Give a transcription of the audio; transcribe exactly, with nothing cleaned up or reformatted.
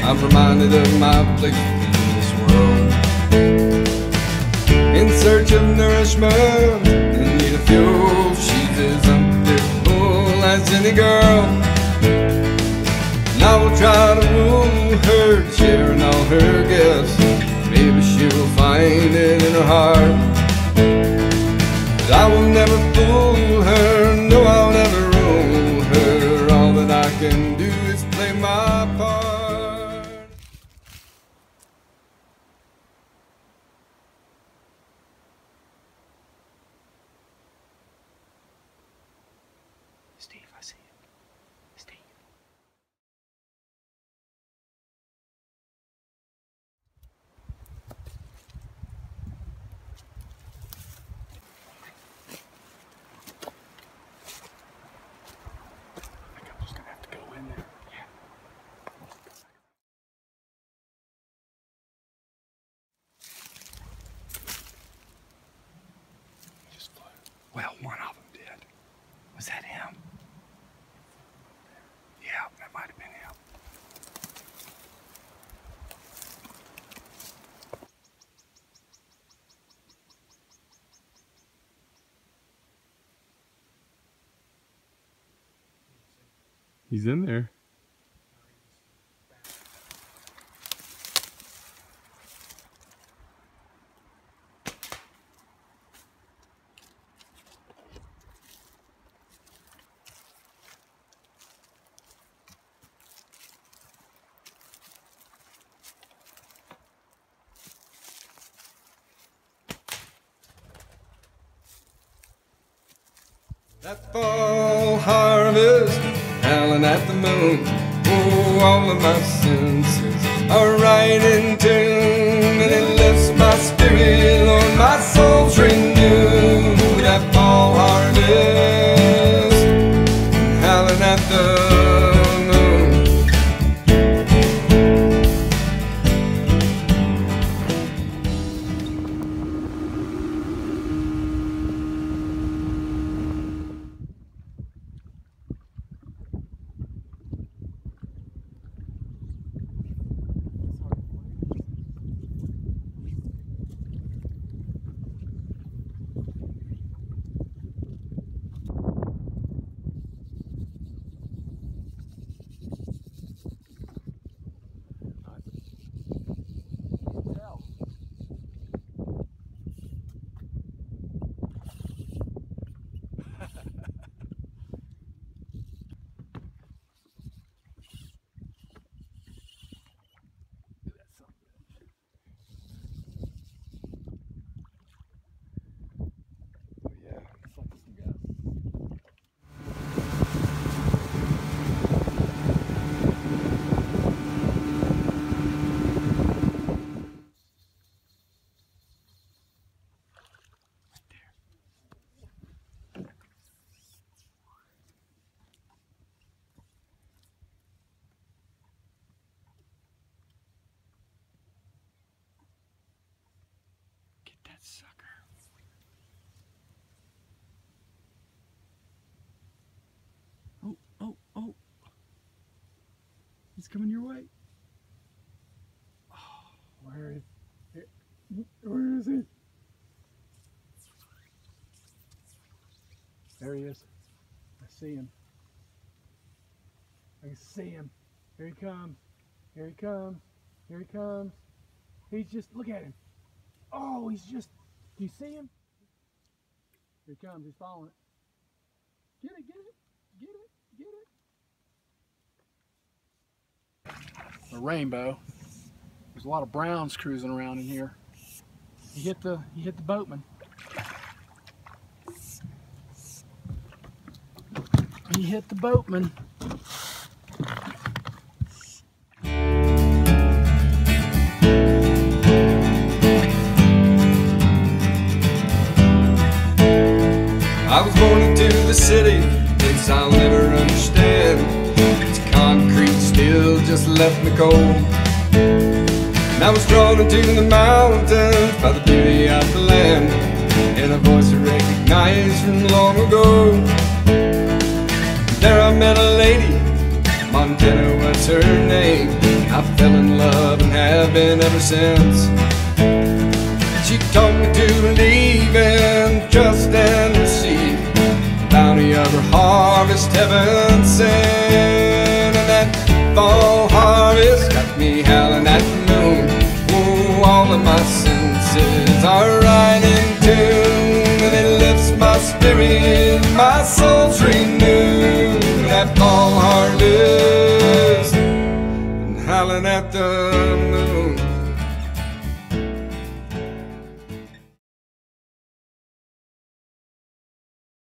I'm reminded of my place in this world. In search of nourishment and need of fuel, she's as unpredictable as any girl. And I will try to woo her to share in all her gifts. Maybe she will find it in her heart. But I will never fool her, no, I'll never rule her. All that I can do is play my part. Steve, I see you. Steve. I think I'm just gonna have to go in there. Yeah. Just flew. Well, one of them did. Was that him? Yeah, that might have been him. He's in there. That fall harvest, howling at the moon. Oh, all of my senses are right in tune, and it lifts my spirit, Lord, my soul's renewed. That fall harvest, howling at the moon. That sucker. Oh, oh, oh. He's coming your way. Oh, where is it? Where is he? There he is. I see him. I can see him. Here he comes. Here he comes. Here he comes. He's just, look at him. Oh, he's just, do you see him? Here he comes, he's following it. Get it, get it, get it, get it. A rainbow. There's a lot of browns cruising around in here. He hit the, he hit the boatman. He hit the boatman. I was born into the city, place I'll never understand. It's concrete steel just left me cold. And I was drawn into the mountains by the beauty of the land, and a voice I recognized from long ago. There I met a lady, Montana was her name. I I fell in love and have been ever since. She taught me to believe in trust and receive the bounty of her harvest heaven sent. And that fall harvest got me howling at the moon. Oh, all of my senses are right in tune, and it lifts my spirit, my soul's renewed. That fall harvest and howling at the moon.